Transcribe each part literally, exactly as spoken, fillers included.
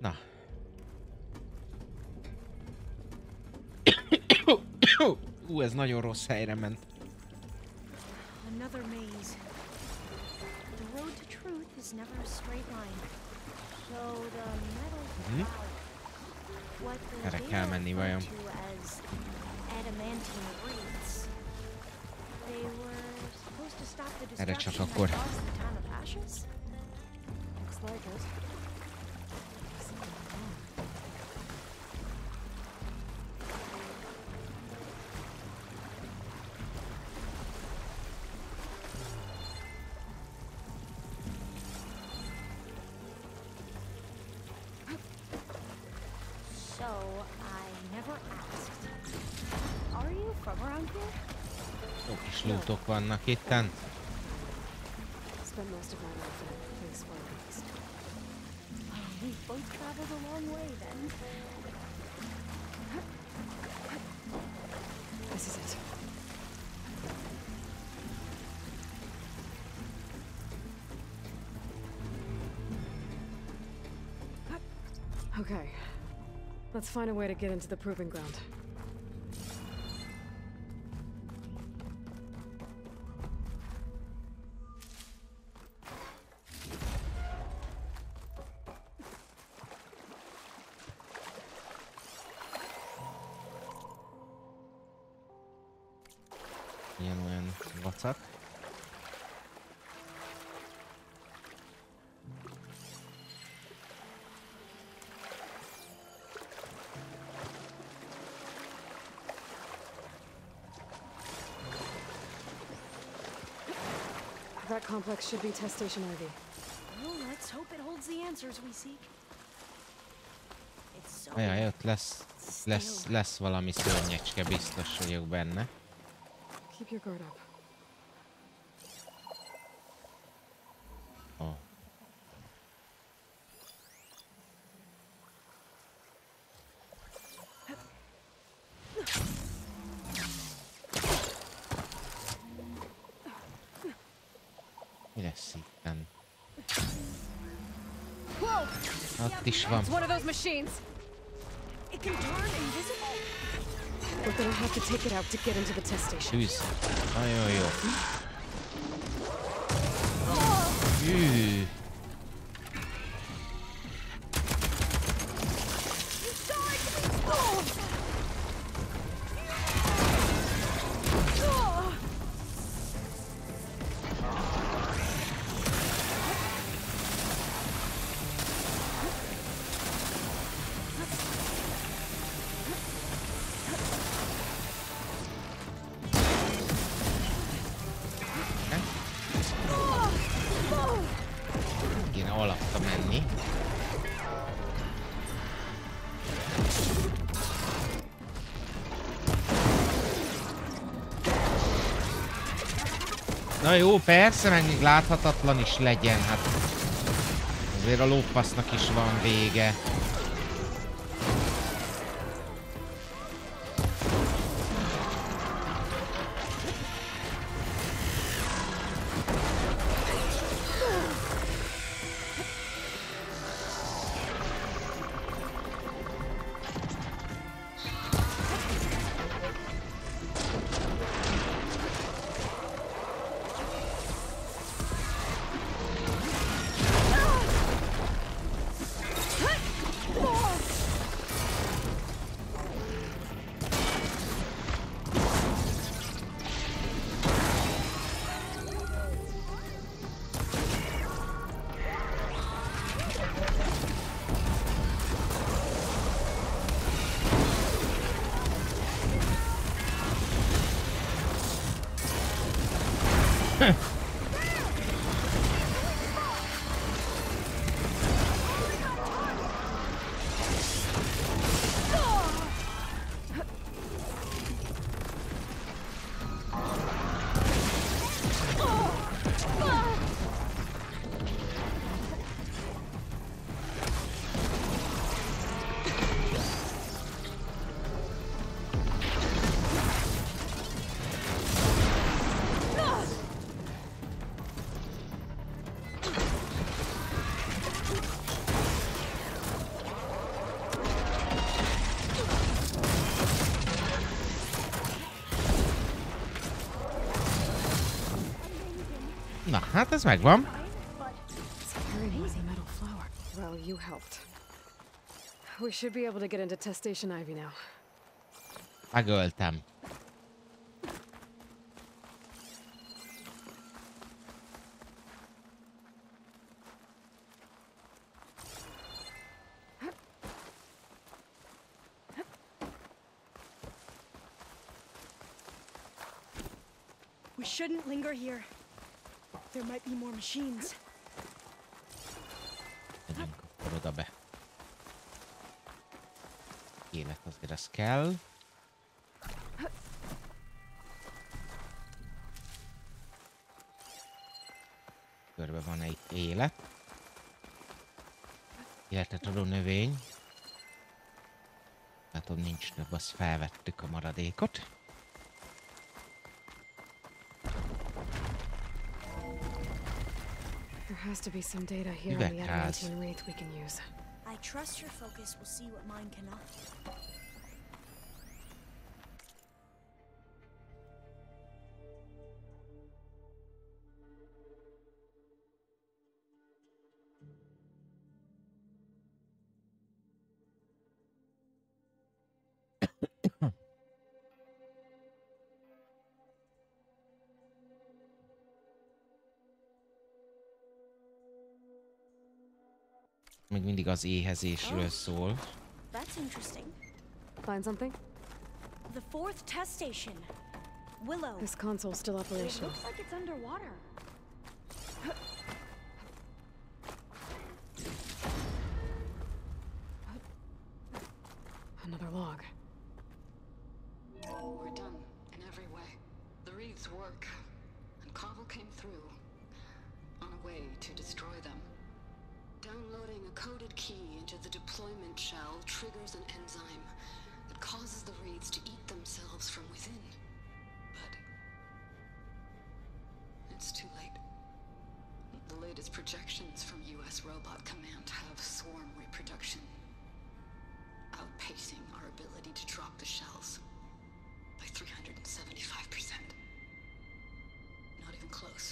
Na. Ú, ez nagyon rossz helyre ment. Another maze. The road to truth is never a straight line. So the metal Mhm. what the Erre data kell menni referred vajon? to as adamantine wreaths. They were supposed to stop the Erre csak destruction akkor. that caused the town of Ashes? Looks like it. So, I never asked. Are you from around here? Jó kis lootok vannak itten. Spent most of my life in a place far east. Oh, we both traveled a long way then. This is it. Okay. Let's find a way to get into the proving ground. Ilyen olyan vacak. That complex should be test station Ivy. Well, let's hope it holds the answers we seek. It's so Ajaj, ott lesz, lesz, lesz valami szörnyecske, biztos vagyok benne. Keep your guard up. Oh. Mi lesz itten? Ott is van. It's one of those machines. it can turn invisible. We're gonna have to take it out to get into the test station. Tűz. Nagyon jó. Hű. Kéne alatta menni. Na jó, persze, meg még láthatatlan is legyen, hát azért a lófasznak is van vége. Na, hát ez megvan. Securing the metal flower. Well, you helped. We should be able to get into test station Ivy now. Megöltem. We shouldn't linger here. There might be more machines. Megyünk akkor oda be. Élet azért az kell. Körbe van egy élet. Életet adó növény. Látom, nincs több, azt felvettük a maradékot. There has to be some data here on the adamantine wraith we can use. I trust your focus will see what mine cannot. Még mindig az éhezésről szól. That's interesting. Find something? The fourth test station. Willow. This console's still It operational. looks like it's underwater. Another log. We're done in every way. The wreaths work, and Cobble came through on a way to destroy them. Downloading a coded key into the deployment shell triggers an enzyme that causes the wreaths to eat themselves from within. But it's too late. The latest projections from U S Robot Command have swarm reproduction, outpacing our ability to drop the shells by three hundred seventy-five percent. Not even close.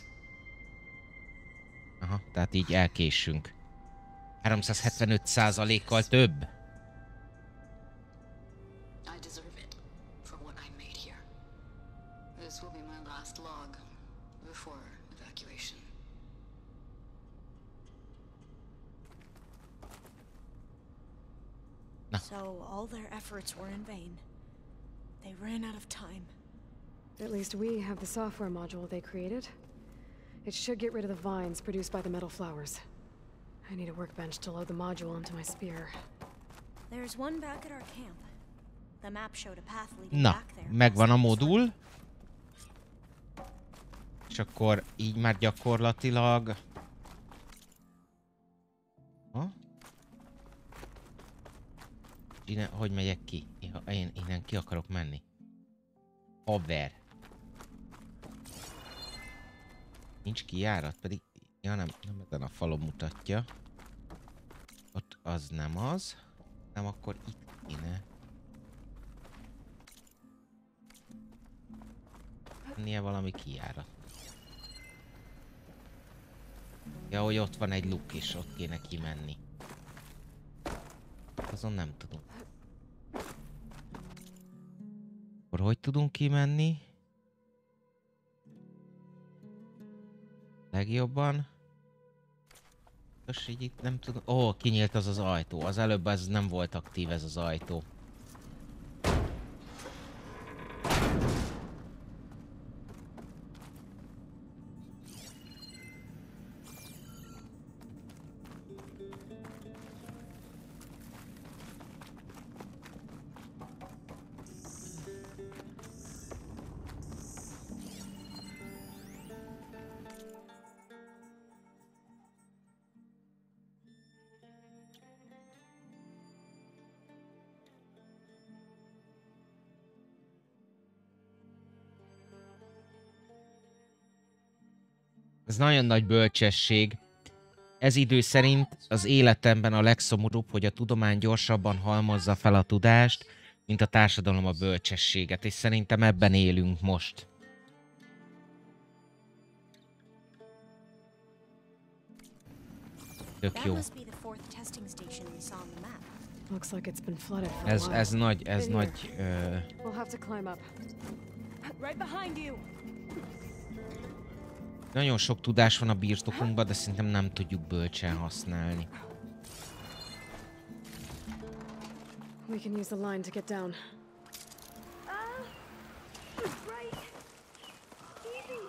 Aha, tehát így elkésünk. háromszázhetvenöt százalékkal több. I deserve it for what I made here. This will be my last log before evacuation. No. So all their efforts were in vain. They ran out of time. At least we have the software module they created. It should get rid of the vines produced by the metal flowers. I need a workbench to load the module onto my spear. There's one back at our camp. The map showed a path leading Na, back there. megvan a modul. És akkor így már gyakorlatilag... Ha? Innen, hogy megyek ki? Én innen ki akarok menni. Haver. Nincs kijárat, pedig... Ja, nem, nem ezen a falon mutatja. Ott az nem az. Nem, akkor itt kéne. Lennie valami kijárat. Ja, hogy ott van egy luk, és ott kéne kimenni. Azon nem tudom. Akkor hogy tudunk kimenni? Legjobban. Most így itt nem tudom. Ó, oh, kinyílt az az ajtó. Az előbb ez nem volt aktív, ez az ajtó. Ez nagyon nagy bölcsesség. Ez idő szerint az életemben a legszomorúbb, hogy a tudomány gyorsabban halmozza fel a tudást, mint a társadalom a bölcsességet, és szerintem ebben élünk most. Tök That jó. must be the fourth testing station we saw on the map. Looks like it's been flooded for a Ez, while. ez nagy, ez In here. nagy... Ö, We'll have to climb up. Right behind you. nagyon sok tudás van a birtokunkban, de szerintem nem tudjuk bölcsen használni. We can use the line to get down. Right. Easy.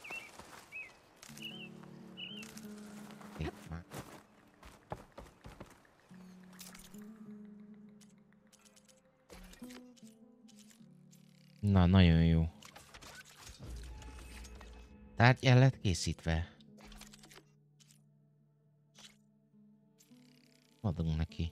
Itt már. Na, nagyon jó. Tárgy el lett készítve. Adunk neki.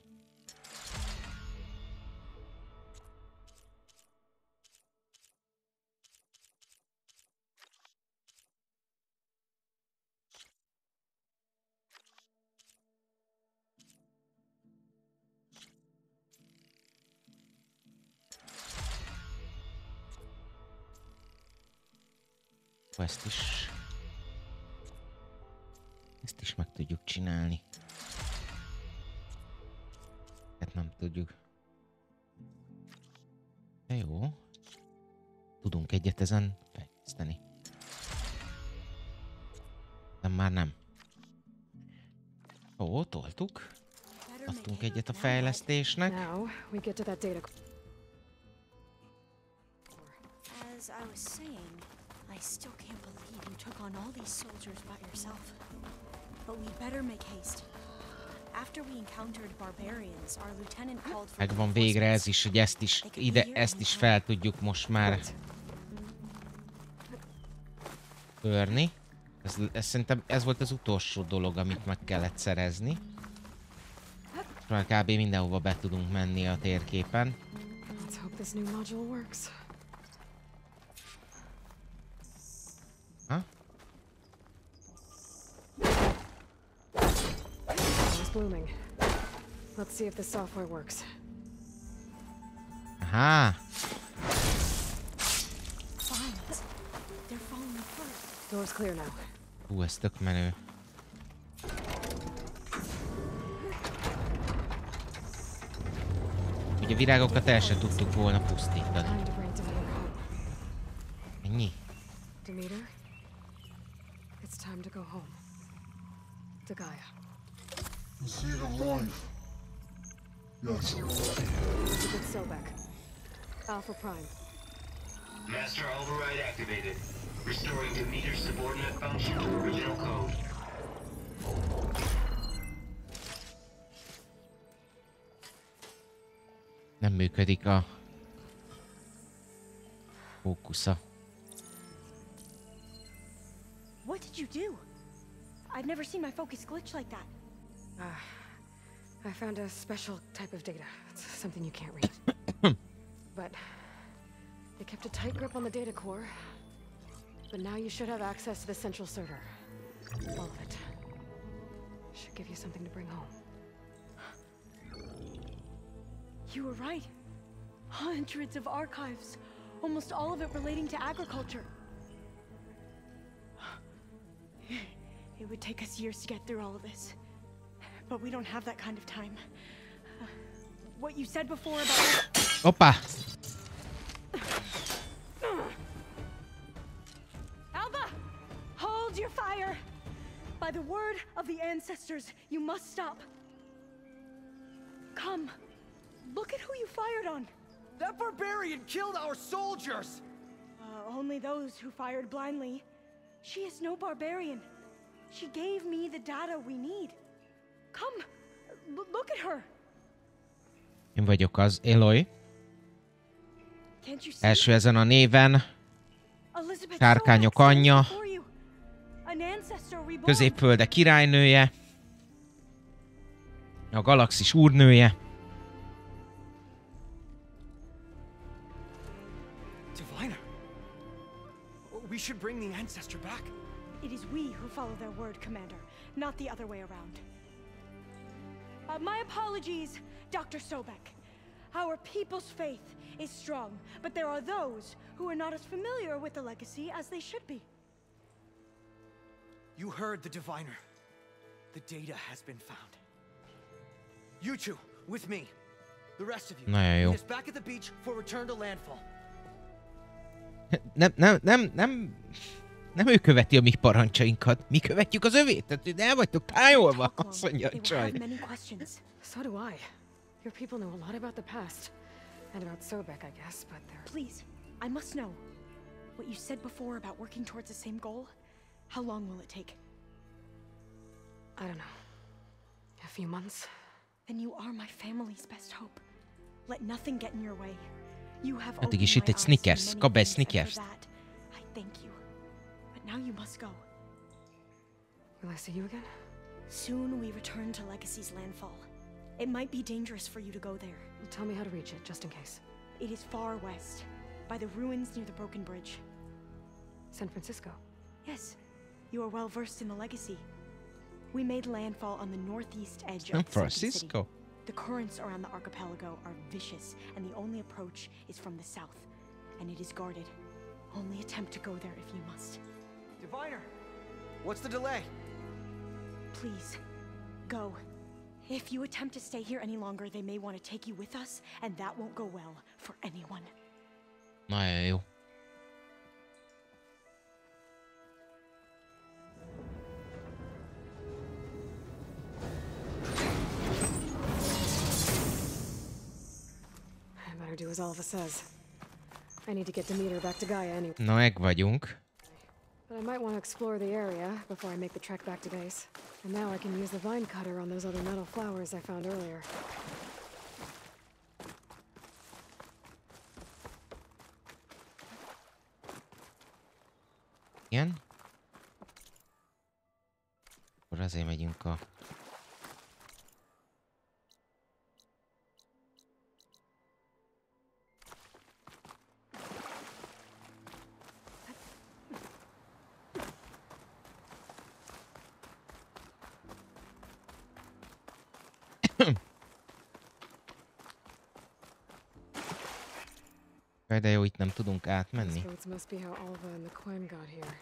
Ezt is... Ezt is meg tudjuk csinálni. Hát nem tudjuk. De jó. Tudunk egyet ezen fejleszteni. De már nem. Ó, toltuk. Adtunk egyet a fejlesztésnek. Now we get to that data. As I was saying, I still can't believe you took on all these soldiers by yourself. But we better make haste. After we encountered barbarians, our lieutenant called for Megvan végre ez is, hogy ezt is, ide, ezt is fel tudjuk most már törni. Ez, ez szerintem ez volt az utolsó dolog, amit meg kellett szerezni. Már kb. Mindenhova be tudunk menni a térképen. Let's hope this new module works. Ha? It's blooming. Let's see if the software works. Aha! Vines. They're falling apart. Door's clear now. Hú, ez tök menő. Ugye a virágokat el se tudtuk volna pusztítani. Time to bring Demeter home. Ennyi? Demeter, it's time to go home. To Gaia. See the life. Yes. To get Sobek. Alpha Prime. Master override activated. Restoring Demeter's subordinate function to original code. Nem működik a fókusza. What did you do? I've never seen my focus glitch like that. Uh, I found a special type of data. It's something you can't read. But it kept a tight grip on the data core. But now you should have access to the central server. All of it. Should give you something to bring home. You were right. Hundreds of archives. Almost all of it relating to agriculture. It would take us years to get through all of this. But we don't have that kind of time. Uh, what you said before about... Hoppá! Alva! Hold your fire! By the word of the ancestors, you must stop. Come. Look at who you fired on. That barbarian killed our soldiers! Uh, only those who fired blindly. She is no barbarian. She gave me the data we need. Come, l- look at her. Én vagyok az Eloy. Can't you see? Első ezen a néven. Elizabeth Sárkányok Sobek stands anyja. before you. An ancestor reborn. Középfölde királynője. A galaxis úrnője. Diviner. We should bring the ancestor back. It is we who follow their word, Commander, not the other way around. Uh, my apologies, Doctor Sobek. Our people's faith is strong, but there are those who are not as familiar with the legacy as they should be. You heard the diviner. The data has been found. You two, with me. The rest of you. Nagyon jó. Meet us back at the beach for return to landfall. Nem, nem, nem, nem... Nem ő követi a mi parancsainkat, mi követjük az övét, tehát el vagytok tájolva, azt mondja a csaj. So do I. Your people know a lot about the past. And about Sobek, I guess, but they're... Please, I must know. What you said before about working towards the same goal? How long will it take? I don't know. A few months? Then you are my family's best hope. Let nothing get in your way. You have Addig is itt egy Snickers, kap egy Snickers. I thank you. But now you must go. Will I see you again? Soon we return to Legacy's landfall. It might be dangerous for you to go there. Tell me how to reach it, just in case. It is far west, by the ruins near the Broken Bridge. San Francisco? Yes, you are well versed in the Legacy. We made landfall on the northeast edge San of Francisco. City. The currents around the archipelago are vicious, and the only approach is from the south, and it is guarded. Only attempt to go there if you must. Diviner, what's the delay? Please, go. If you attempt to stay here any longer, they may want to take you with us, and that won't go well for anyone. Nagyon jó. I better do as Alva says. I need to get Demeter back to Gaia anyway. Na, meg vagyunk. But I might want to explore the area before I make the trek back to base. And now I can use the vine cutter on those other metal flowers I found earlier. Igen? Akkor azért megyünk a... De jó, itt nem tudunk átmenni. These roads must be how Alva and the Quen got here.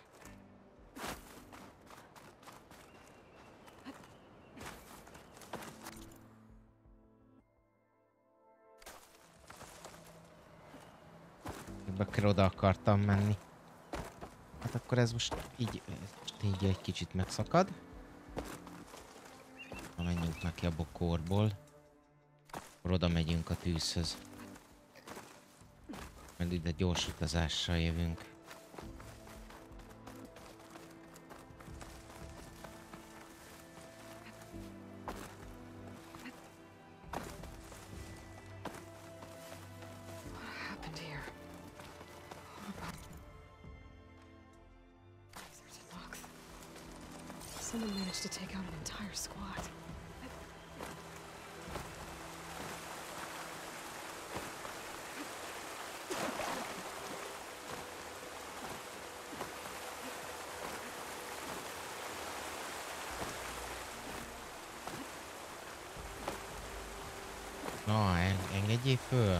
Akkor oda akartam menni. Hát akkor ez most így, most így egy kicsit megszakad. Ha menjünk neki a bokorból. Akkor oda megyünk a tűzhöz. Mert ide gyors utazással jövünk. Someone managed to take out an entire squad. Na, en engedjél föl.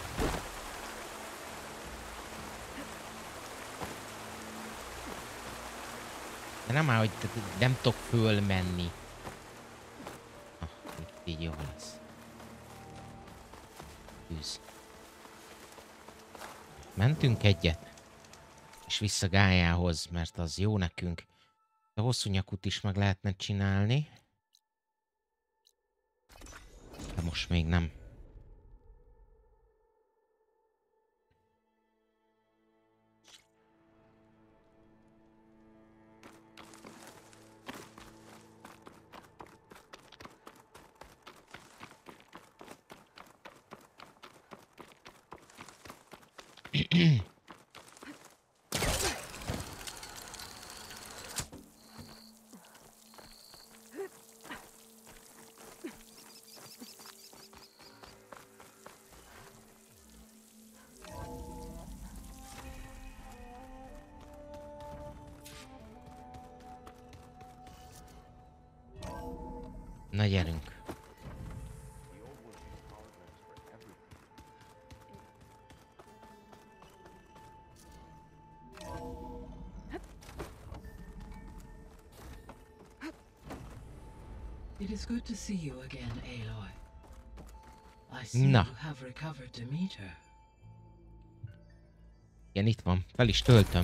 De nem áll, hogy nem tudok fölmenni. Ah, így jó lesz. Tűz. Mentünk egyet. És vissza Gályához, mert az jó nekünk. A hosszú nyakút is meg lehetne csinálni. De most még nem. Na gyerünk. is good to see you again, Aloy. I see Na. you have recovered Demeter. Igen, itt van. Fel is töltöm.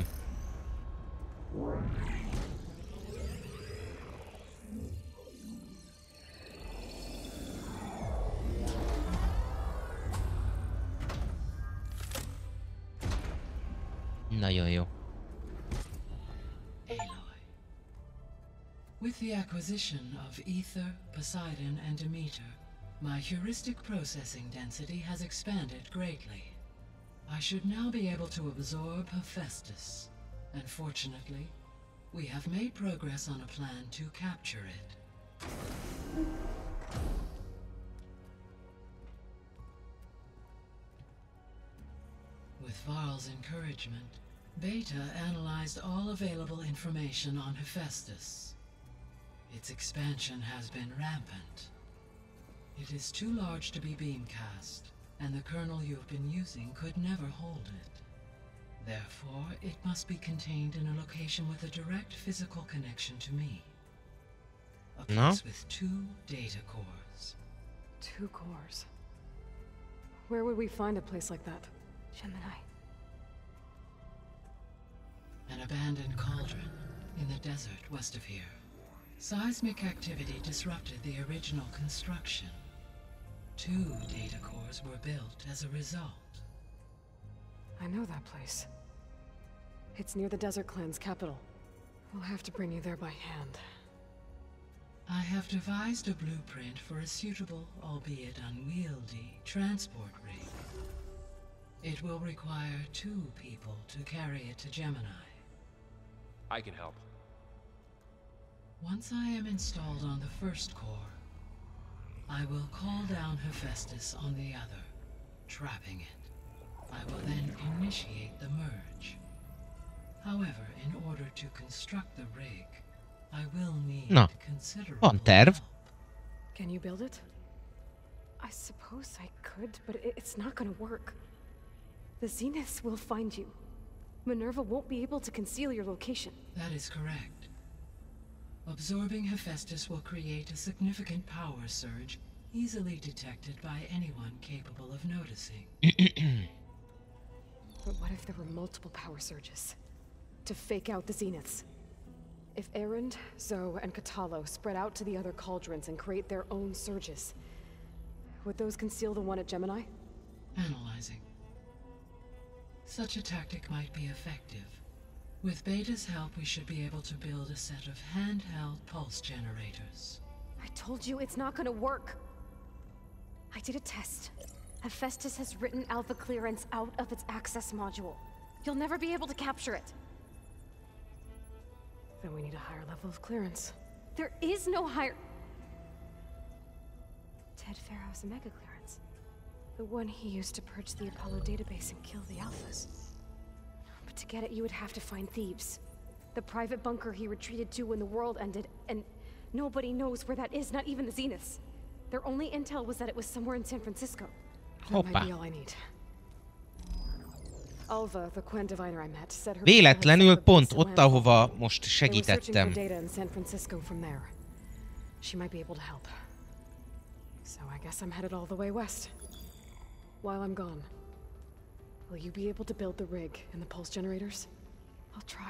Nagyon jó. Aloy. With the acquisition of Ether, Poseidon, and Demeter, my heuristic processing density has expanded greatly. I should now be able to absorb Hephaestus, and fortunately, we have made progress on a plan to capture it. With Varl's encouragement, Beta analyzed all available information on Hephaestus. Its expansion has been rampant. It is too large to be beamcast, and the kernel you've been using could never hold it. Therefore, it must be contained in a location with a direct physical connection to me. A place No? with two data cores. Two cores. Where would we find a place like that? Gemini. An abandoned cauldron in the desert west of here. Seismic activity disrupted the original construction. Two data cores were built as a result. I know that place. It's near the Desert Clan's capital. We'll have to bring you there by hand. I have devised a blueprint for a suitable, albeit unwieldy, transport rig. It will require two people to carry it to Gemini. I can help. Once I am installed on the first core, I will call down Hephaestus on the other, trapping it. I will then initiate the merge. However, in order to construct the rig, I will need Na, considerable van terv. help. Can you build it? I suppose I could, but it- it's not gonna work. The Zeniths will find you. Minerva won't be able to conceal your location. That is correct. Absorbing Hephaestus will create a significant power surge, easily detected by anyone capable of noticing. But what if there were multiple power surges? To fake out the Zeniths? If Erend, Zoe, and Katalo spread out to the other cauldrons and create their own surges, would those conceal the one at Gemini? Analyzing. Such a tactic might be effective. With Beta's help, we should be able to build a set of handheld pulse generators. I told you it's not gonna work. I did a test. Hephaestus has written Alpha clearance out of its access module. You'll never be able to capture it. Then we need a higher level of clearance. There is no higher... Ted Pharaoh's Omega clearance. The one he used to purge the Apollo database and kill the Alphas. But to get it, you would have to find Thebes. The private bunker he retreated to when the world ended, and nobody knows where that is, not even the Zeniths. Their only intel was that it was somewhere in San Francisco. That might be all I need. Alva, the Quen diviner I met, said her Véletlenül pont ott, ahova most segítettem. data in San Francisco from there. She might be able to help. So I guess I'm headed all the way west. While I'm gone, will you be able to build the rig and the pulse generators? I'll try.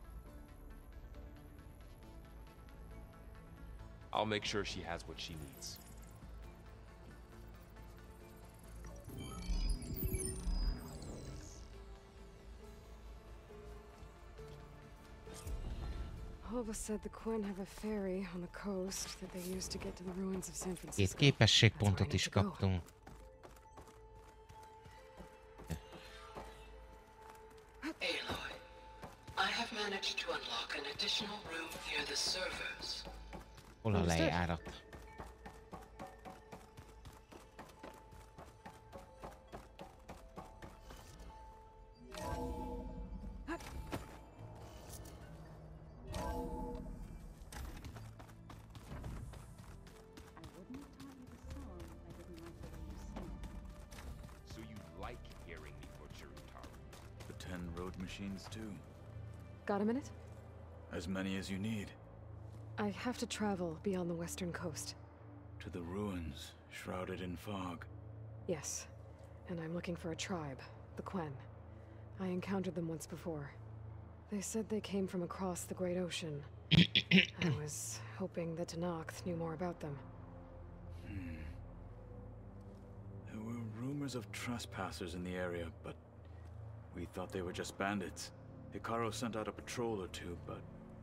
I'll make sure she has what she needs. Alva said the Quen have a ferry on the coast that they use to get to the ruins of San Két Francisco. képességpontot is kaptunk. Aloy, I have managed to unlock an additional room near the servers. Hol a lejárat? So you like hearing me butcher Utaru? The ten road machines, too. Got a minute? As many as you need. I have to travel beyond the western coast. To the ruins, shrouded in fog. Yes, and I'm looking for a tribe, the Quen. I encountered them once before. They said they came from across the Great Ocean. I was hoping that Tenakth knew more about them. Hmm. There were rumors of trespassers in the area, but we thought they were just bandits. Hekarro sent out a patrol or two, but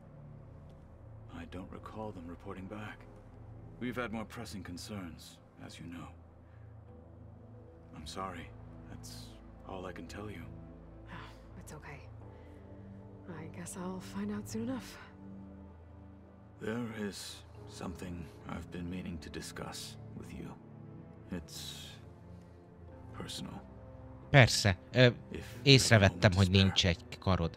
I don't recall them reporting back. We've had more pressing concerns, as you know. I'm sorry. That's all I can tell you. It's okay. I guess I'll find out soon enough. There is something I've been meaning to discuss with you. It's personal. Persze. Ö, észrevettem, hogy nincs egy karod.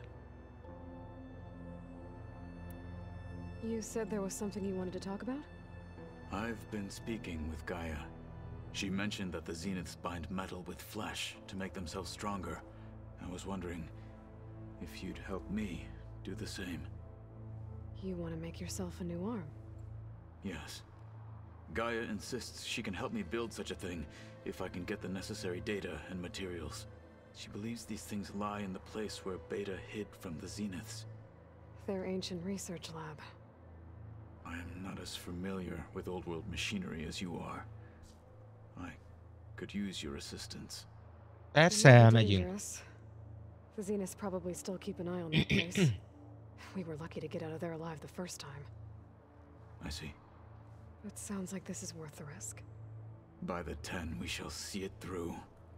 You said there was something you wanted to talk about? I've been speaking with Gaia. She mentioned that the Zeniths bind metal with flesh to make themselves stronger. I was wondering if you'd help me do the same. You want to make yourself a new arm? Yes. Gaia insists she can help me build such a thing if I can get the necessary data and materials. She believes these things lie in the place where Beta hid from the Zeniths. Their ancient research lab. I am not as familiar with old world machinery as you are. I could use your assistance. Persze, elmegyünk. The Zeniths probably still keep an eye on that place. We were lucky to get out of there alive the first time. I see. It sounds like this is worth the risk. By the ten, we shall see it through.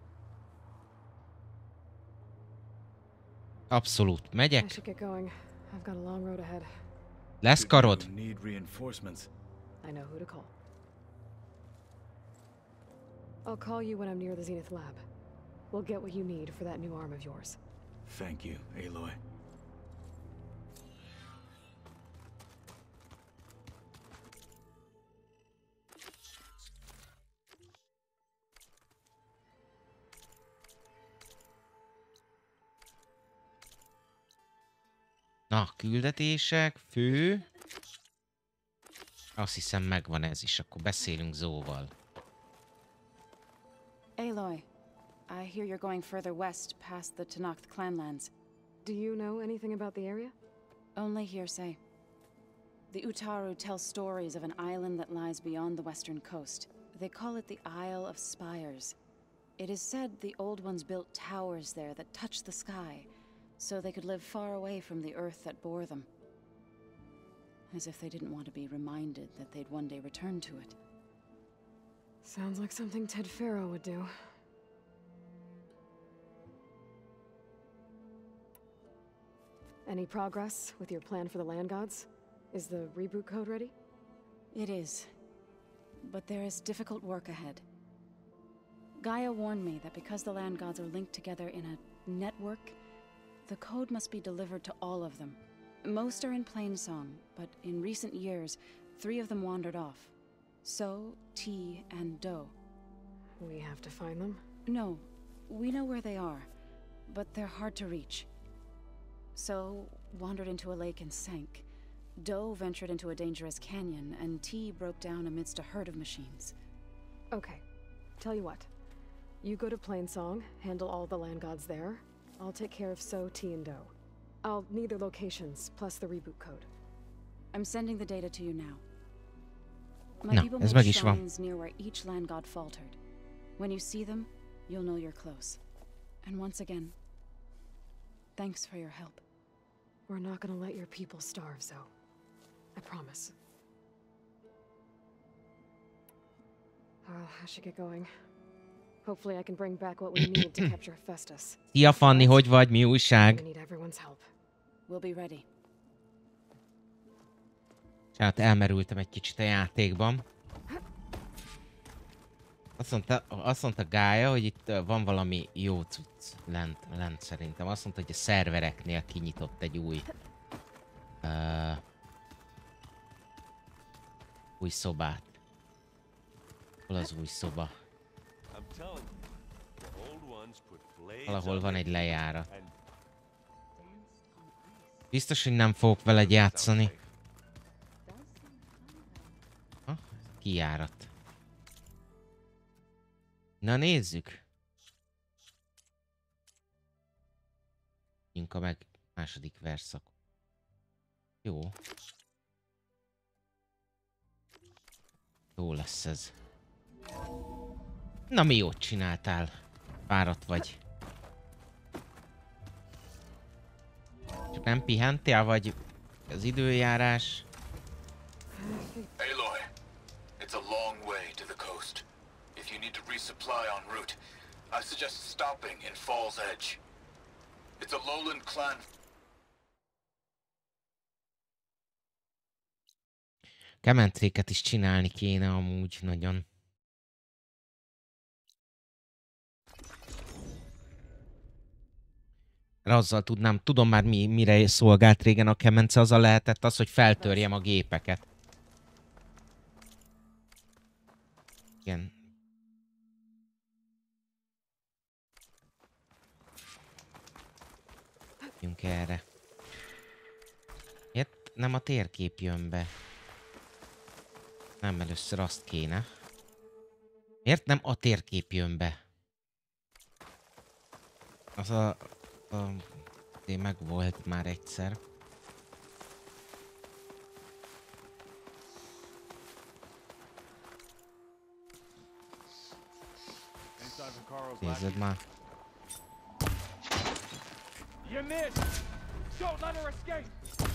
Abszolút. Megyek. I should get going. I've got a long road ahead. Lesz karod? Need reinforcements. I know who to call. I'll call you when I'm near the Zenith lab. We'll get what you need for that new arm of yours. Thank you, Aloy. Na, küldetések, fő. Azt hiszem megvan ez is, akkor beszélünk Zoe-val. Aloy, I hear you're going further west past the Tenakth clanlands. Do you know anything about the area? Only hearsay. The Utaru tell stories of an island that lies beyond the western coast. They call it the Isle of Spires. It is said the Old Ones built towers there that touch the sky, so they could live far away from the earth that bore them. As if they didn't want to be reminded that they'd one day return to it. Sounds like something Ted Faro would do. Any progress with your plan for the Land Gods? Is the reboot code ready? It is. But there is difficult work ahead. Gaia warned me that because the Land Gods are linked together in a network, the code must be delivered to all of them. Most are in Plainsong, but in recent years, three of them wandered off. So, T, and Do. We have to find them? No, we know where they are, but they're hard to reach. So, wandered into a lake and sank. Do ventured into a dangerous canyon, and T broke down amidst a herd of machines. Okay, tell you what. You go to Plainsong, handle all the Land Gods there. I'll take care of So, T, and Do. I'll need their locations, plus the reboot code. I'm sending the data to you now. My Na, people ez made meg is van. shrines near where each land god faltered. When you see them, you'll know you're close. And once again, thanks for your help. We're not gonna let your people starve, Zoe. I promise. Well, I should get going. Hopefully I can bring back what we need to capture Hephaestus. Szia Fanni, hogy vagy? Mi We újság? need everyone's help. We'll be ready. Hát elmerültem egy kicsit a játékban. Azt mondta, azt mondta Gaia, hogy itt van valami jó cucc lent, lent szerintem. Azt mondta, hogy a szervereknél kinyitott egy új... Uh, új szobát. Hol az új szoba? Valahol van egy lejárat. Biztos, hogy nem fogok veled játszani. Ha? Kijárat. Na nézzük. Inka meg második verszak. Jó. Jó lesz ez. Na mi jót csináltál? Fáradt vagy. Csak nem pihentél, vagy az időjárás? Aloy, it's a long way to the coast. If you need to resupply en route, I suggest stopping in Fall's Edge. It's a lowland clan. Kementréket is csinálni kéne amúgy nagyon. Azzal tudnám, tudom már mi, mire szolgált régen a kemence, azzal lehetett az, hogy feltörjem a gépeket. Igen. Jönk erre. Miért nem a térkép jön be? Nem, először azt kéne. Miért nem a térkép jön be? Az a... a de meg volt már egyszer. Nézed már. You missed! Don't let her escape!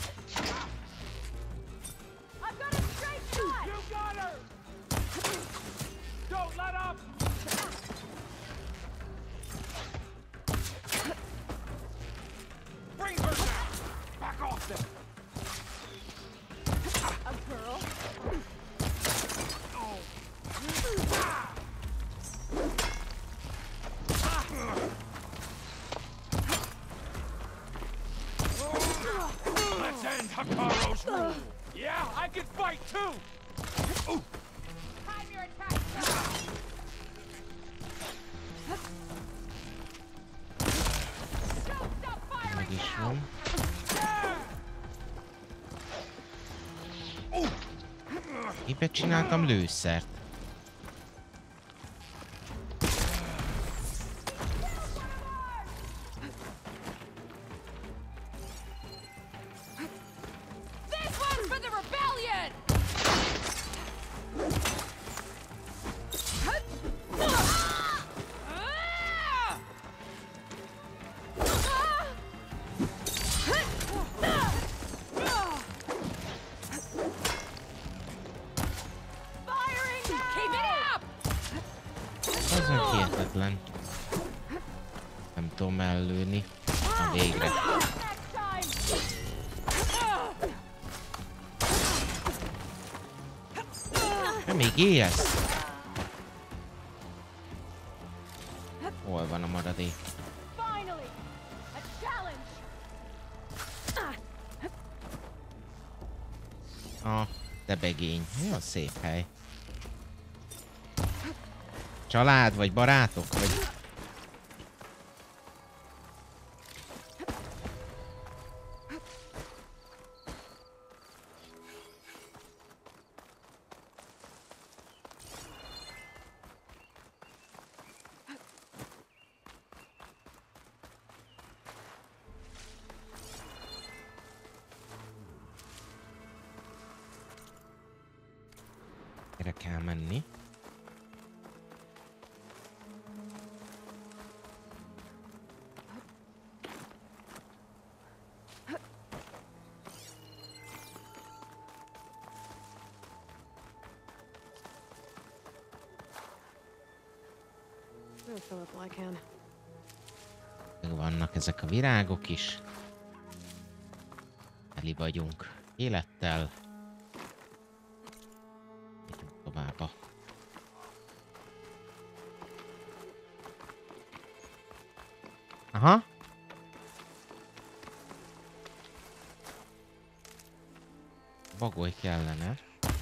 I've got a straight shot! You got her! Don't let up! Bring her down! Back off them! A girl? Oh. Let's end Hakaro's rule! Yeah, I can fight too! Ooh. Time your attack! Don't stop firing Meg is now! van. Éppen csináltam lőszert. This one's for the rebellion! Az meg hihetetlen. Nem tudom ellőni. Na végre. De még élsz? Hol van a maradék? Finally! A challenge! Ah, de begény. Jó szép hely. Család vagy barátok? Vagy... Erre kell menni. Meg vannak ezek a virágok is. Teli vagyunk élettel. Megyünk tovább. Aha. Bagoly kellene.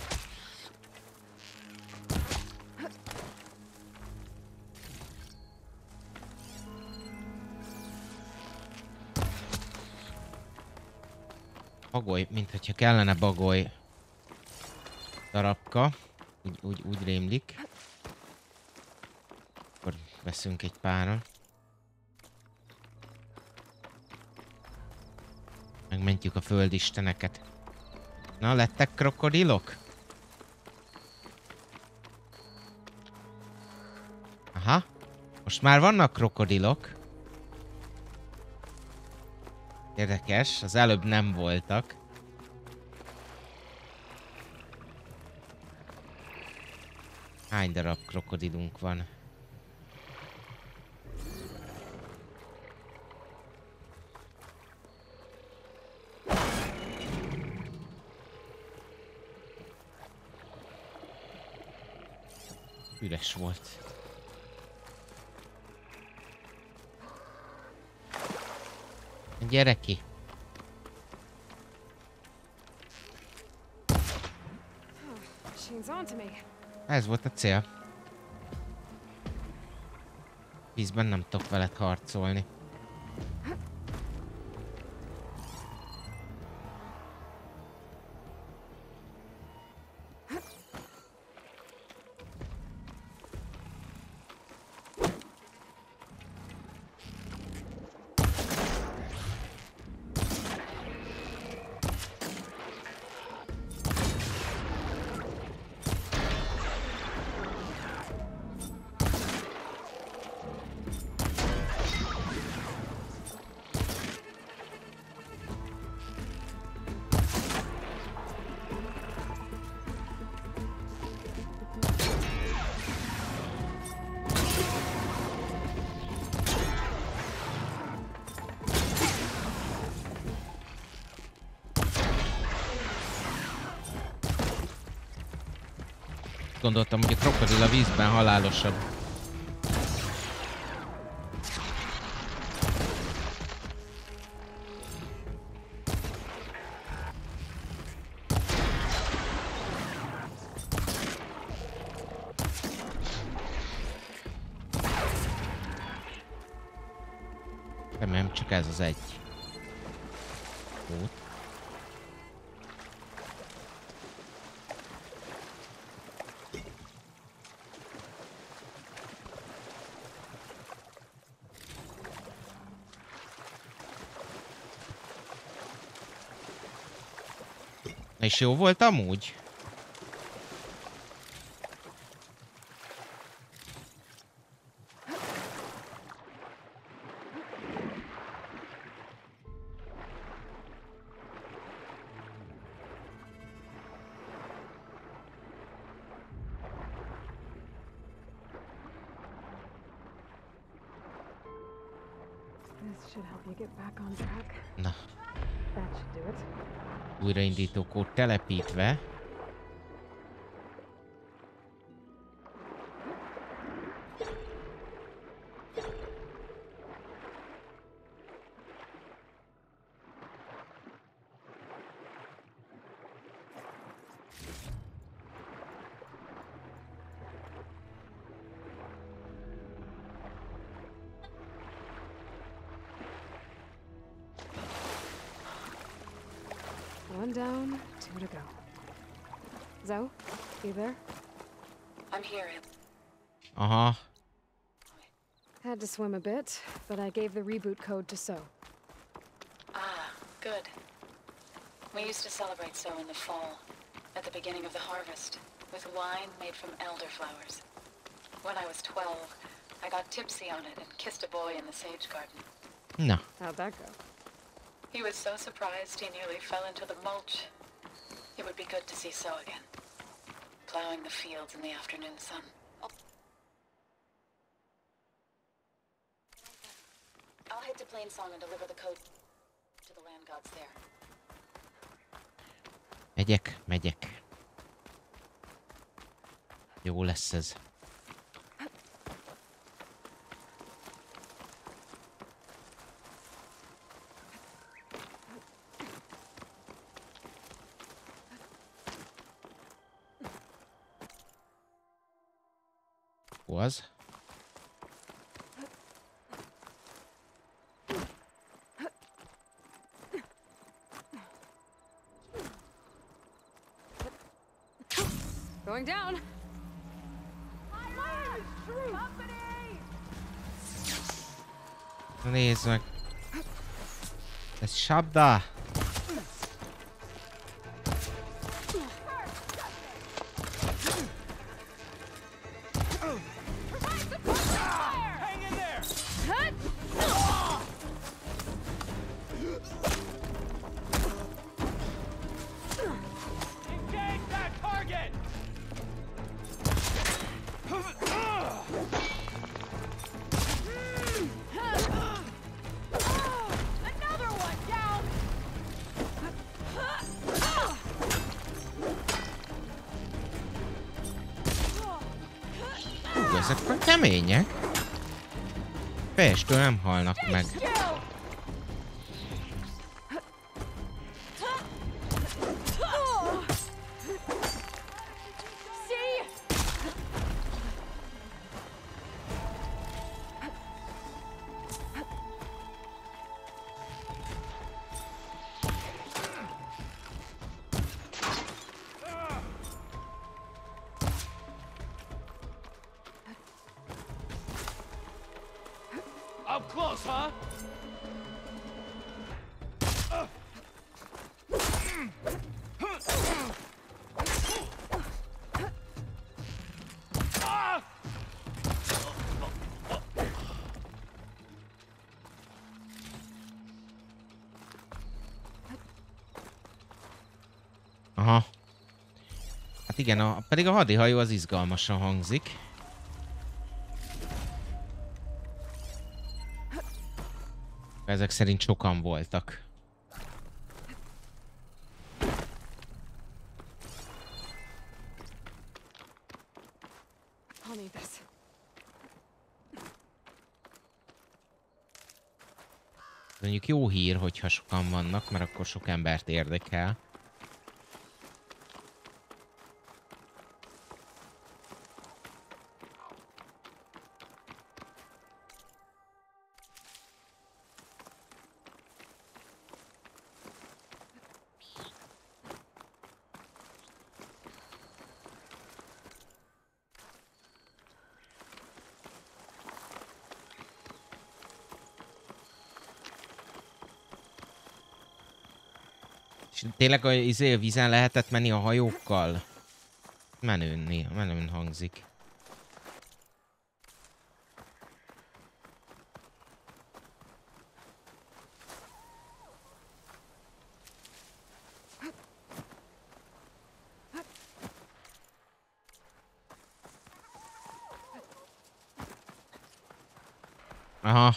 Bagoly, mint hogyha kellene bagoly darabka. Úgy, úgy, úgy rémlik. Akkor veszünk egy páran. Megmentjük a földisteneket. Na, lettek krokodilok? Aha. Most már vannak krokodilok. Érdekes, az előbb nem voltak. Hány darab krokodilunk van? Üres volt. Gyere ki! Ez volt a cél. Vízben nem tudok veled harcolni. Gondoltam, hogy a krokodil a vízben halálosabb. Remélem csak ez az egy. Út. És jó volt amúgy? Na. Újraindítókód telepítve. One down, two to go. Zoe, you there? I'm here. Uh-huh. Had to swim a bit, but I gave the reboot code to So. Ah, good. We used to celebrate So in the fall, at the beginning of the harvest, with wine made from elderflowers. When I was twelve, I got tipsy on it and kissed a boy in the sage garden. No. How'd that go? He was so surprised he nearly fell into the mulch. It would be good to see So again, plowing the fields in the afternoon sun. I'll head to Plainsong and deliver the code to the land gods there. Megyek, megyek. Jó lesz ez. Was? Going down. Fire! Company! Nézd meg. Ez sabda. Ezek kemények. Festő nem halnak meg. Up close, huh? Aha. Hát igen, a, pedig a hadihajó az izgalmasan hangzik. Ezek szerint sokan voltak. Mondjuk jó hír, hogyha sokan vannak, mert akkor sok embert érdekel. Tényleg a izé, vízen lehetett menni a hajókkal? Menőn, menőn hangzik. Aha.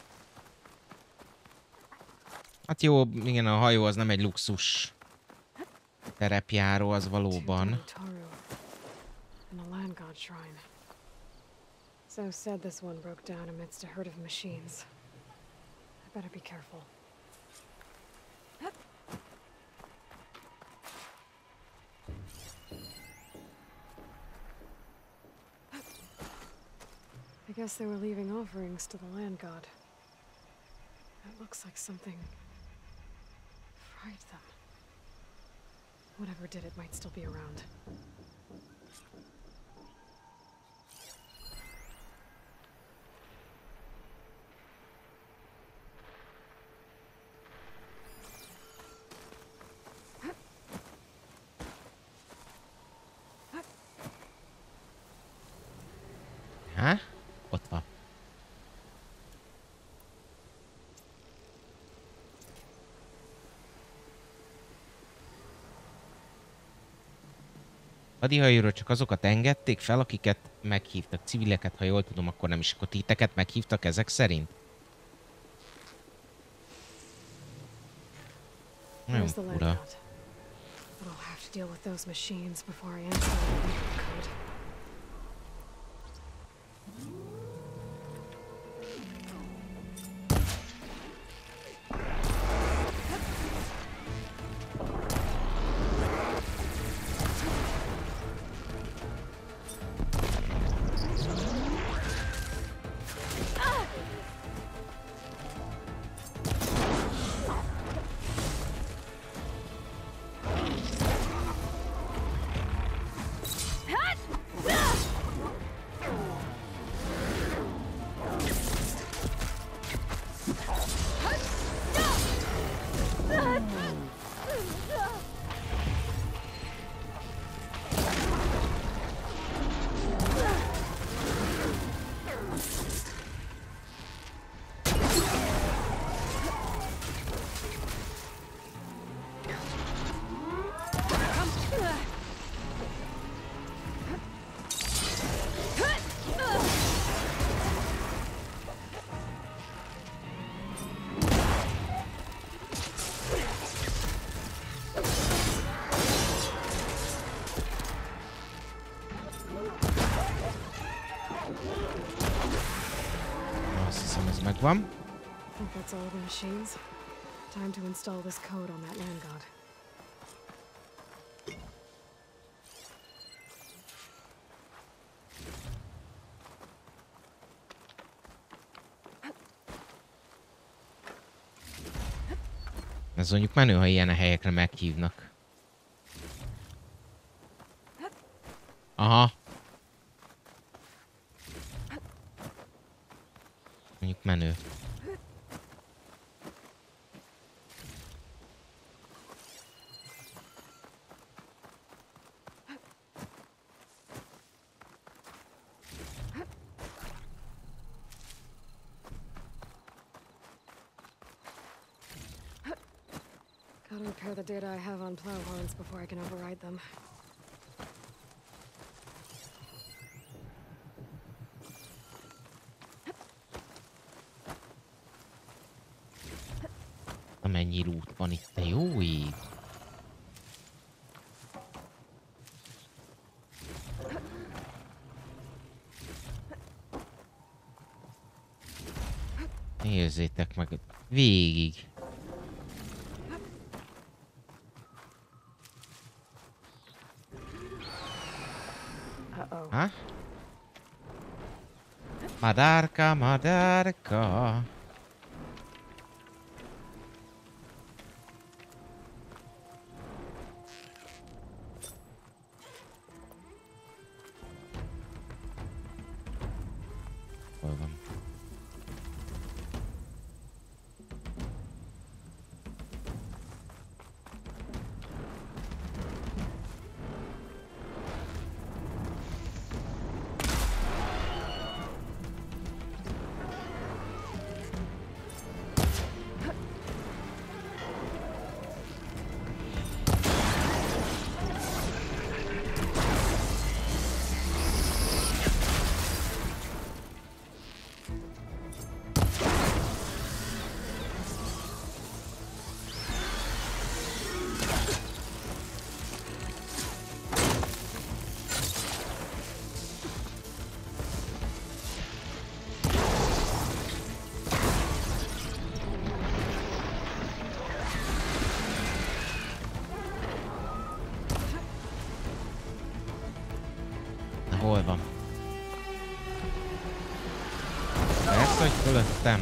Hát jó, igen, a hajó az nem egy luxus terepjáró, az valóban. So said this one broke down amidst a herd of machines. I better be careful. I guess they were leaving offerings to the land god. It looks like something fried them. Whatever did it might still be around. Há? Ott van. Hadihajóról csak azokat engedték fel, akiket meghívtak. Civileket, ha jól tudom, akkor nem is. Akkor titeket meghívtak ezek szerint? Nagyon fura. Megvan. I think that's all the machines. Time to install this code on that land god. Ez mondjuk menő, ha ilyen helyekre meghívnak. Aha. Mondjuk menő. Gotta repair the data I have on plowhorns before I can override them. Mennyi loot van itt, te jó ég! Nézzétek meg végig! Ha? Madárka, madárka! Hol van? Hol van? Persze, hogy fölöttem.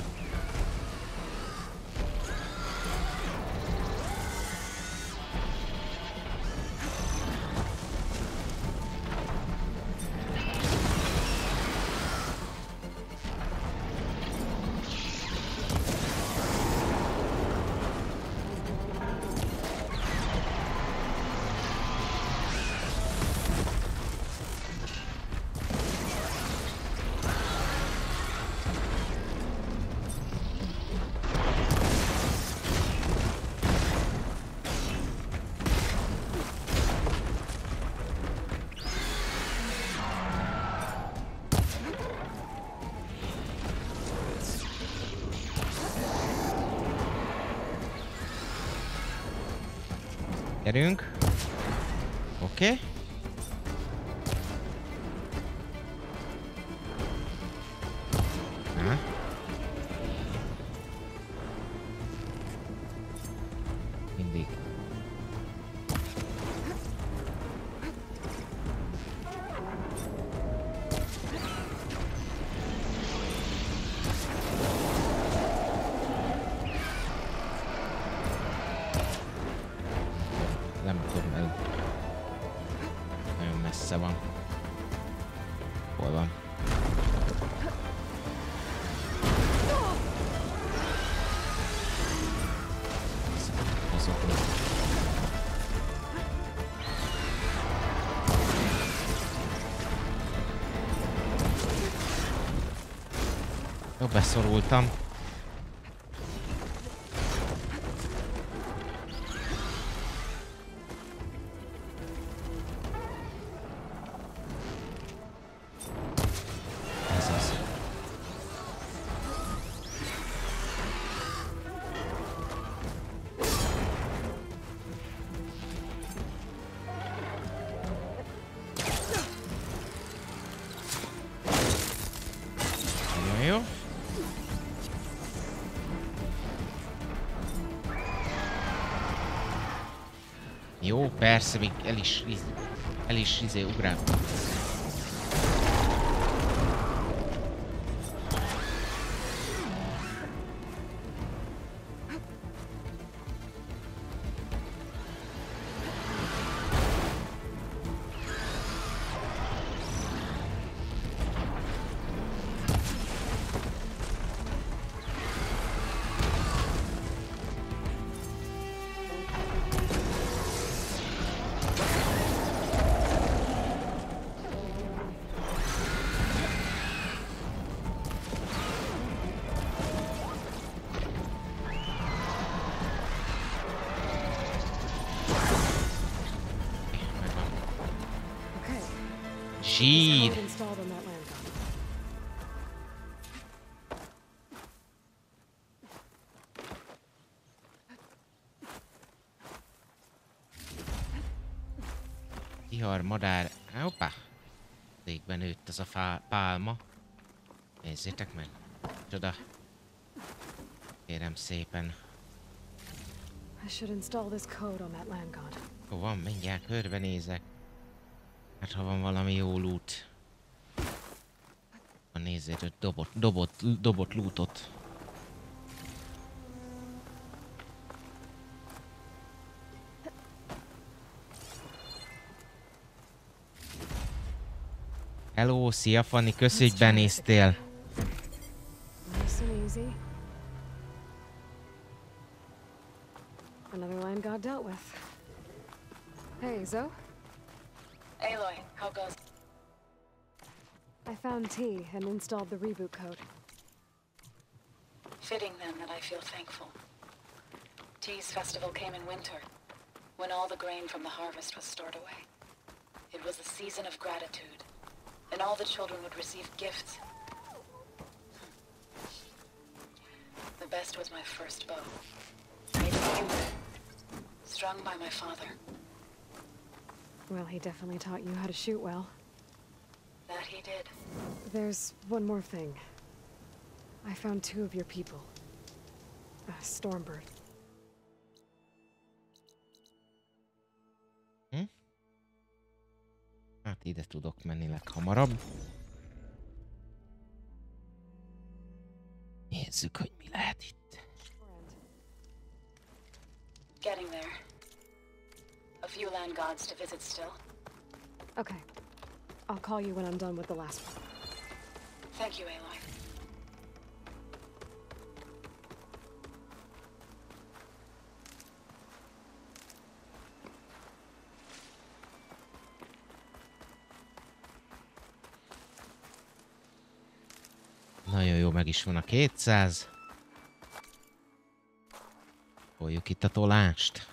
Gyerünk. Oké. Okay. Na. Mindig. Nem tudom el. Nagyon messze van. Hol van? Azok. Jó, beszorultam. Jó. Jó, persze, még el is, el is izé ugrál. Zsír! Vihar, madár... Hoppá! Végben nőtt az a fá... pálma. Nézzétek meg! Csoda! Kérem szépen. Hol van? Mindjárt körbenézek. Hát ha van valami jó loot. Nézzétek, dobott, dobott, dobott lootot. Hello, szia Fanny, köszi, hogy benéztél. Another land god dealt with. Hey, Zoe? Aloy, how goes? I found T and installed the reboot code. Fitting then that I feel thankful. T's festival came in winter, when all the grain from the harvest was stored away. It was a season of gratitude, and all the children would receive gifts. The best was my first bow. Made of youth, strung by my father. Well, he definitely taught you how to shoot well. That he did. There's one more thing. I found two of your people. Uh, Stormbird. Hm? Hát ide tudok menni leghamarabb. Nézzük, hogy mi lehet itt. Getting there. A few land gods to visit still. Okay. I'll call you when I'm done with the last one. Thank you, Aloy. Nagyon jó, meg is van a kétszáz. Folyjuk itt a tolást.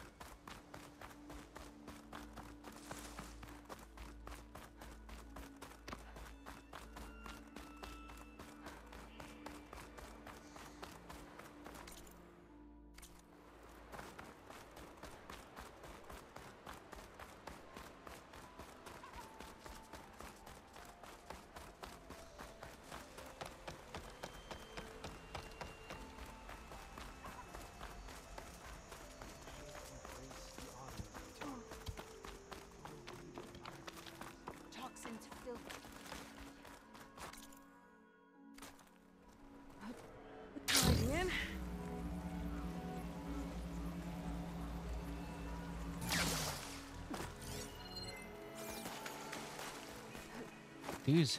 Tűz.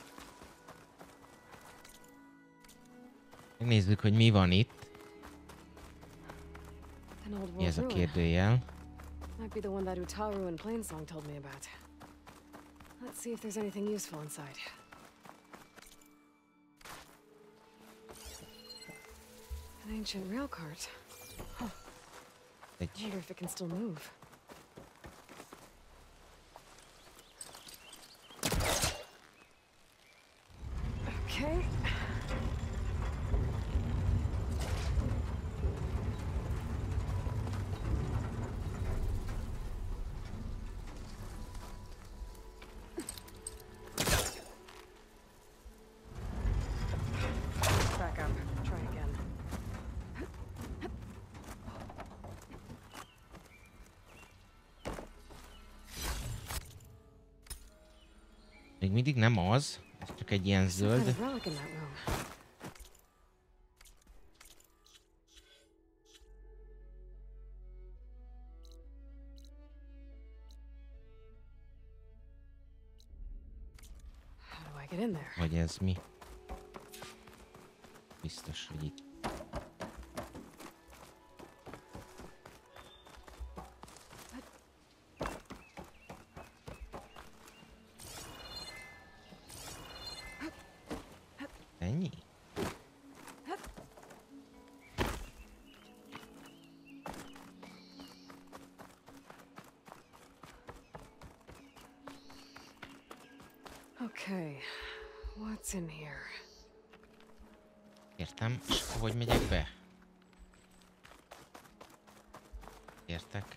Nézzük, hogy mi van itt. Mi ez a kérdőjel? Might be the one that Utaru and Plainsong told me about. Let's see if there's anything useful inside. An ancient rail cart. Huh. I wonder if it can still move. Okay. Back up. Try again. még mindig nem az, ez csak egy ilyen zöld. Vagy ez mi? Biztos, hogy itt. Ennyi? Okay, what's in here? Értem, és hogy megyek be? Értek.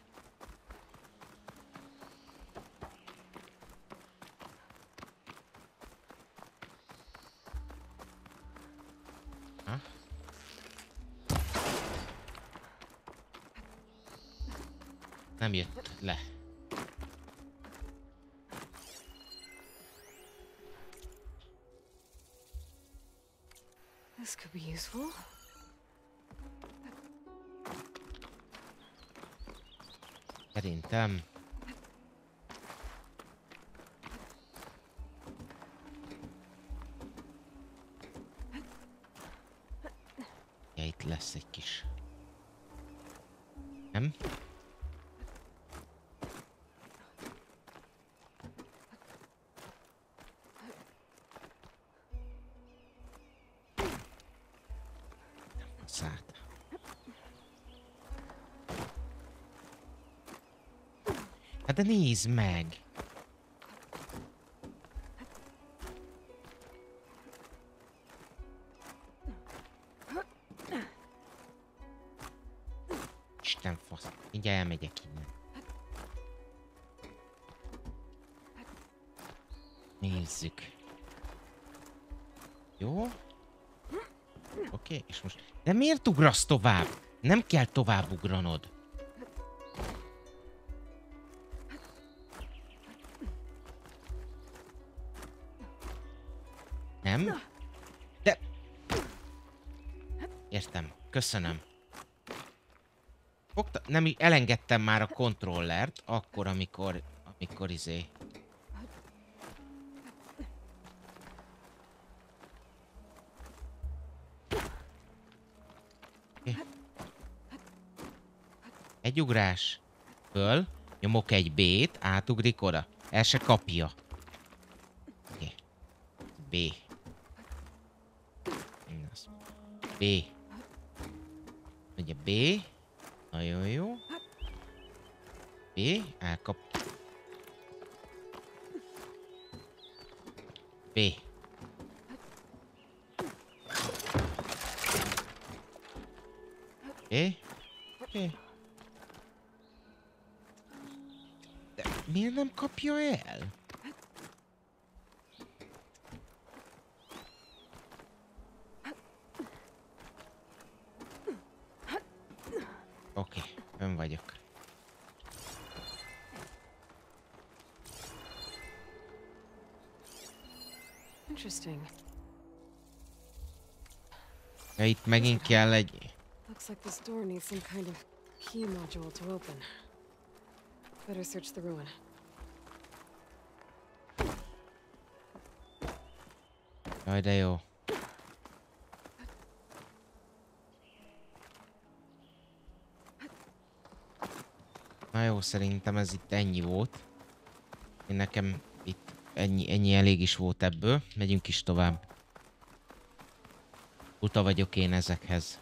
Ha? Nem jött le. This could be useful. Szerintem. Ja, itt lesz egy kis. Nem? Szállt. Hát de nézd meg! Isten fasz, mindjárt elmegyek innen. Nézzük. Jó? Oké, okay, és most... De miért ugrasz tovább? Nem kell tovább ugranod. Nem? De... Értem. Köszönöm. Fogta... Nem, elengedtem már a kontrollert, akkor, amikor... Amikor izé... Egy ugrás. Föl. Nyomok egy B-t, átugrik oda. El se kapja. Oké. B. B. Ugye B. Nagyon jó. B. Elkap. B. Oké. Oké. De miért nem kapja el? Oké, okay, ön vagyok. Interesting. Ja, itt megint kell egy... Looks like this door needs some kind of key module to open. Better search the ruin. Jaj, de jó. Na jó, szerintem ez itt ennyi volt. Én nekem itt ennyi, ennyi elég is volt ebből. Megyünk is tovább. Uta vagyok én ezekhez.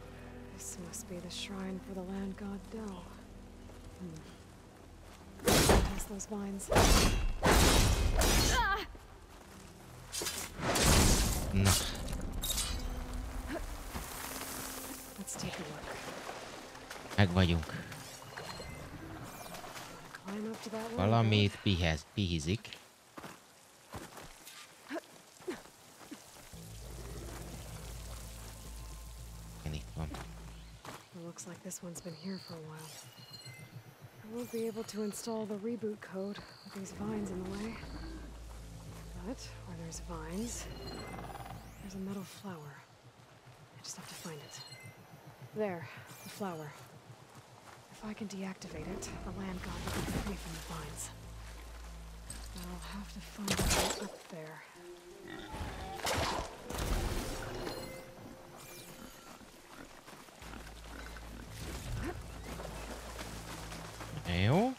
This must be the shrine for the land god Del. Hmm. past those vines. Na. Let's take a look. Meg vagyunk. Climb up to that one. Valamit pihez, pihizik. Igen, itt van. It looks like this one's been here for a while. I won't be able to install the reboot code with these vines in the way. But where there's vines, there's a metal flower. I just have to find it. There, the flower. If I can deactivate it, the land god will be free from the vines. I'll have to find a way up there. Jó.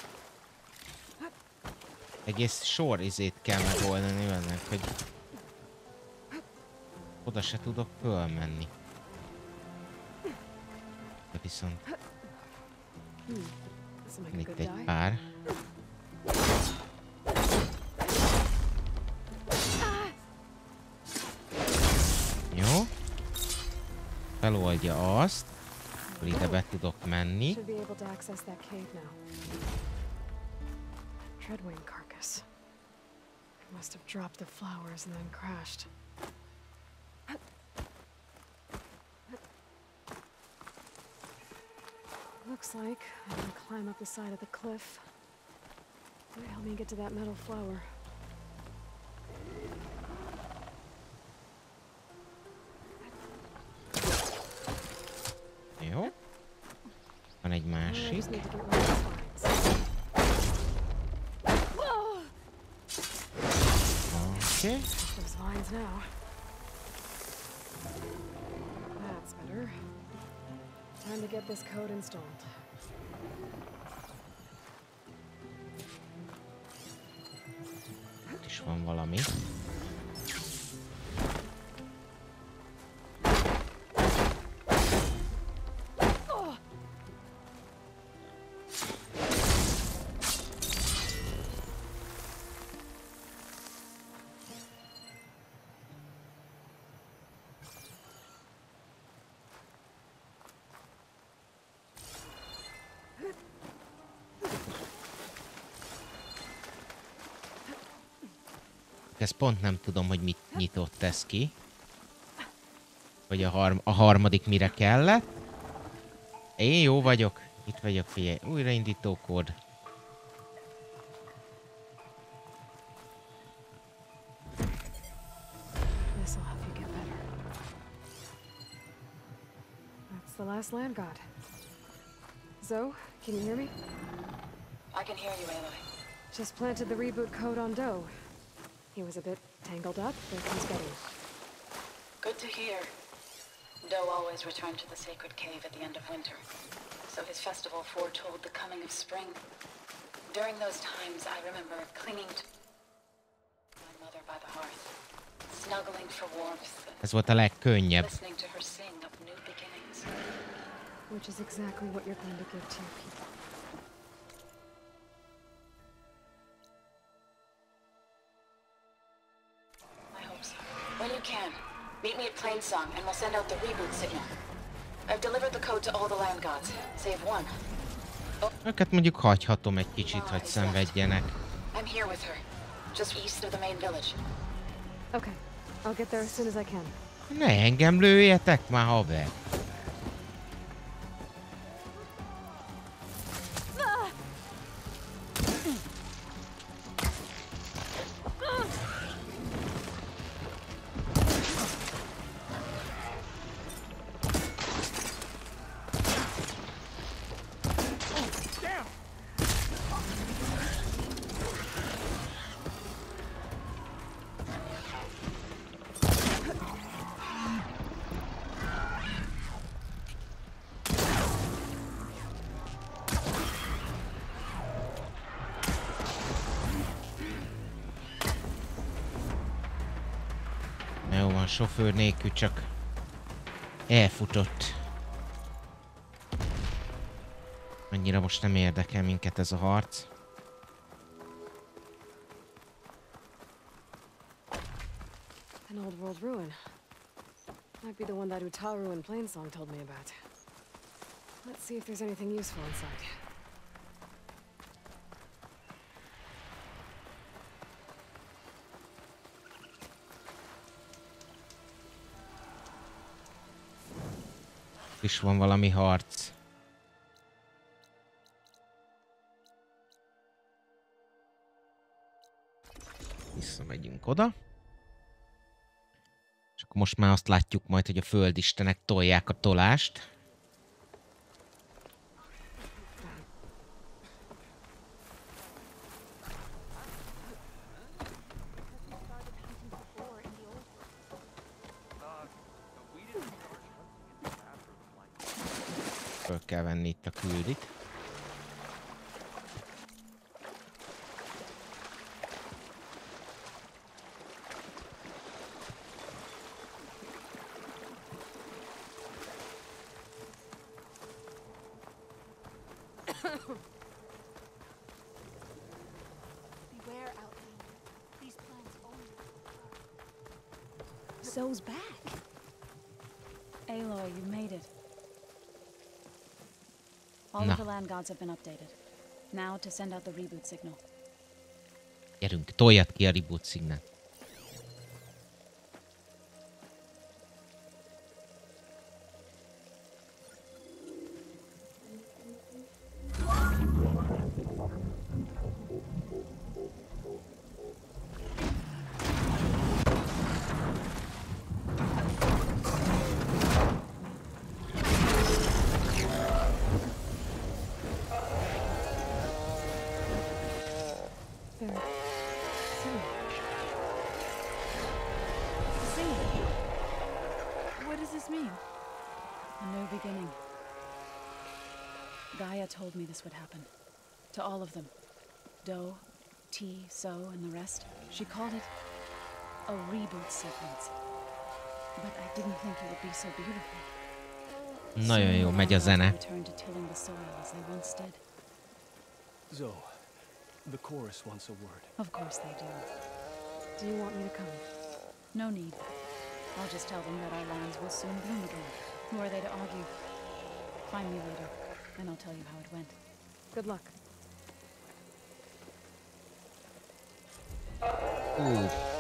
Egész sor izét kell megoldani ennek, hogy oda se tudok fölmenni. De viszont itt egy pár. Jó. Feloldja azt, hogy ide be tudok menni. Treadwing carcass. It must have dropped the flowers and then crashed. Looks like I can climb up the side of the cliff. Might help me get to that metal flower. Jó. Van egy másik. Okay. Those vines now. That's better. Time to get this code installed. Itt is van valami. Ezt pont nem tudom, hogy mit nyitott ez ki. Vagy a, harm a harmadik mire kellett. Én jó vagyok. Itt vagyok, figyelj. Újraindító kód. That's the last land god. Zoe, can you hear me? I can hear you, Aloy. Just planted the reboot code on Doe. He was a bit tangled up, but he's getting. Good to hear. Doe always returned to the sacred cave at the end of winter, so his festival foretold the coming of spring. During those times, I remember clinging to my mother by the hearth, snuggling for warmth, ez volt a legkönnyebb. listening to her sing of new beginnings. Which is exactly what you're going to give to your people. When you can, meet me at Plainsong and we'll send out the reboot signal. I've delivered the code to all the land gods, save one. Őket mondjuk hagyhatom egy kicsit, hogy szenvedjenek. I'm here with her, just east of the main village. Okay, I'll get there as soon as I can. Ne engem lőjetek már, haver. Jó van, sofőr nélkül csak elfutott. Annyira most nem érdekel minket ez a harc. An old world ruin. Might be the one that Utaru and Plainsong told me about. Let's see if there's anything useful inside. És van valami harc. Visszamegyünk oda. És akkor most már azt látjuk majd, hogy a földistenek tolják a tolást. Föl kell venni itt a küldit. Beware, Outlander. These plants only. Zoe's back. Aloy, you made it. All Na. of the land gods have been updated. Now to send out the reboot signal. Gyerünk, toljad ki a reboot szignát. What does this mean? A new beginning. Gaia told me this would happen. To all of them. Do, T, So, and the rest. She called it a reboot sequence. But I didn't think it would be so beautiful. Nagyon jó megy a zene. Return to tilling the soil as they once did. Zoe, the chorus wants a word. Of course they do. Do you want me to come? No need. I'll just tell them that our lands will soon bloom again. Who are they to argue? Find me later, and I'll tell you how it went. Good luck. Ooh.